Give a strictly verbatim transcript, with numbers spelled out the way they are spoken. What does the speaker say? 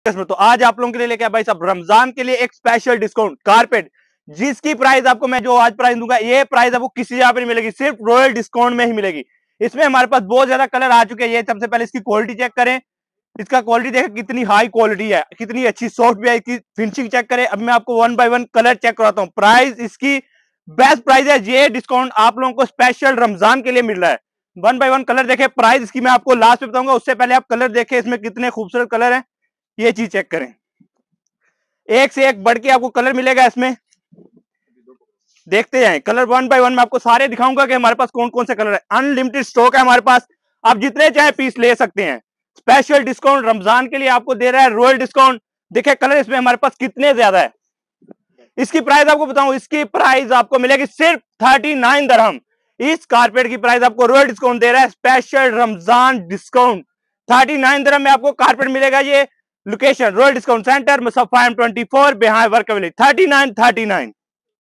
तो आज आप लोगों के लिए लेके आया भाई साहब रमजान के लिए एक स्पेशल डिस्काउंट कारपेट, जिसकी प्राइस आपको मैं जो आज प्राइस दूंगा, ये प्राइस आपको किसी जगह पे नहीं मिलेगी, सिर्फ रॉयल डिस्काउंट में ही मिलेगी। इसमें हमारे पास बहुत ज्यादा कलर आ चुके हैं। ये सबसे पहले इसकी क्वालिटी चेक करें, इसका क्वालिटी देखें कितनी हाई क्वालिटी है, कितनी अच्छी सॉफ्ट भी है, इसकी फिनिशिंग चेक करें। अब मैं आपको one by one colour check कराता हूँ। प्राइस इसकी बेस्ट प्राइस है। ये डिस्काउंट आप लोगों को स्पेशल रमजान के लिए मिल रहा है। वन बाय वन कलर देखें, प्राइस इसकी मैं आपको लास्ट में बताऊंगा, उससे पहले आप कलर देखें इसमें कितने खूबसूरत कलर है, ये चीज चेक करें। एक से एक बढ़ के आपको कलर मिलेगा इसमें, देखते जाएं। कलर वन बाय वन मैं आपको सारे दिखाऊंगा कि हमारे पास कौन कौन से कलर है। अनलिमिटेड स्टॉक है हमारे पास, आप जितने चाहे पीस ले सकते हैं। स्पेशल डिस्काउंट रमजान के लिए आपको दे रहा है, रॉयल डिस्काउंट। देखिए कलर इसमें हमारे पास कितने ज्यादा है। इसकी प्राइस आपको बताऊं, इसकी प्राइस आपको मिलेगी सिर्फ थर्टी नाइन दरहम। इस कारपेट की प्राइस आपको रॉयल डिस्काउंट दे रहा है, special Ramzan discount. Thirty nine दरहम में आपको कारपेट मिलेगा। ये location royal discount centre Musaffah M twenty four behind work thirty nine thirty nine.